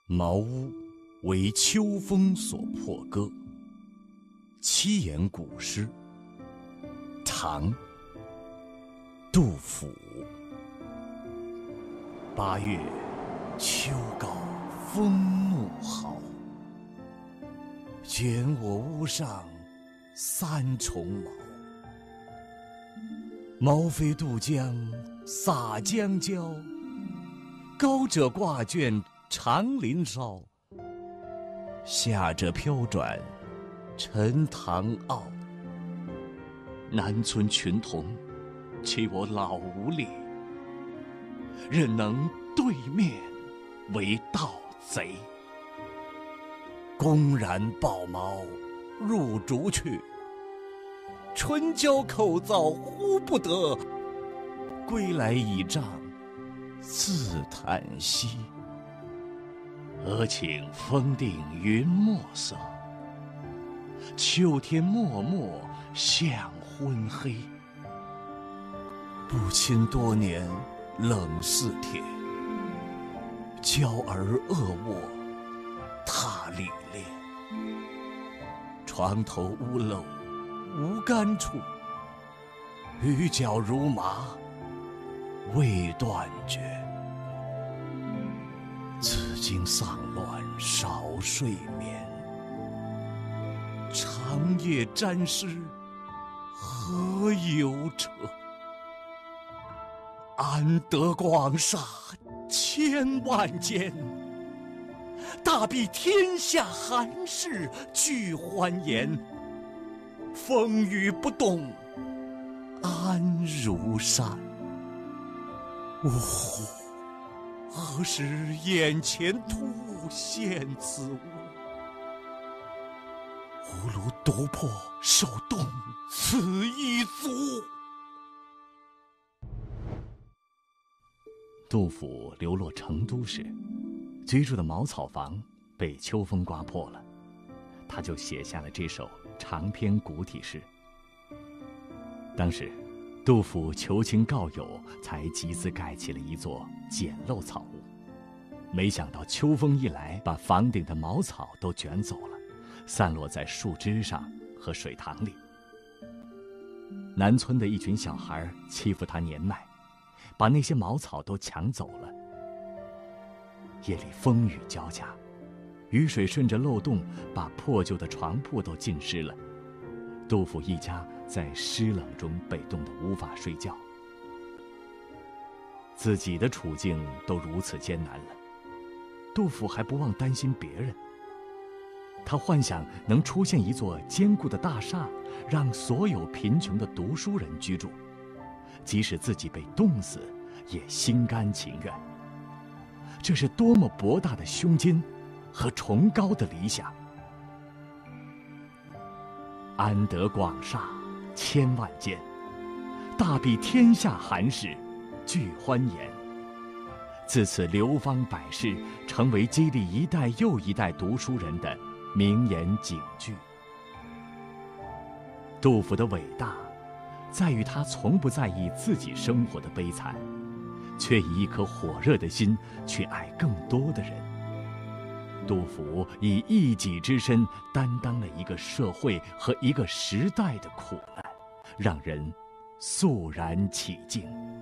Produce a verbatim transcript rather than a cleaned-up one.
茅屋为秋风所破歌，七言古诗。唐·杜甫。八月秋高风怒号，卷我屋上三重茅。毛飞渡江洒江郊，高者挂卷长林梢，下者飘转沉塘坳。南村群童欺我老无力，任能对面为盗贼。公然抱茅入竹去，唇焦口燥呼不得，归来倚杖自叹息。俄顷风定云墨色，秋天漠漠向昏黑。不亲多年冷似铁，娇儿恶卧踏里裂。床头屋漏无干处，鱼脚如麻未断绝。此经丧乱少睡眠，长夜沾湿何由彻？安得广厦千万间，大庇天下寒士俱欢颜。风雨不动安如山。呜呼！何时眼前突现此物？吾庐独破手动此一足。杜甫流落成都时，居住的茅草房被秋风刮破了，他就写下了这首长篇古体诗。当时杜甫求情告友，才集资盖起了一座简陋草屋。没想到秋风一来，把房顶的茅草都卷走了，散落在树枝上和水塘里。南村的一群小孩欺负他年迈，把那些茅草都抢走了。夜里风雨交加，雨水顺着漏洞把破旧的床铺都浸湿了。杜甫一家在湿冷中被冻得无法睡觉。自己的处境都如此艰难了，杜甫还不忘担心别人。他幻想能出现一座坚固的大厦，让所有贫穷的读书人居住，即使自己被冻死，也心甘情愿。这是多么博大的胸襟和崇高的理想！安得广厦千万间，大庇天下寒士俱欢颜。自此流芳百世，成为激励一代又一代读书人的名言警句。杜甫的伟大，在于他从不在意自己生活的悲惨，却以一颗火热的心去爱更多的人。杜甫以一己之身担当了一个社会和一个时代的苦难，让人肃然起敬。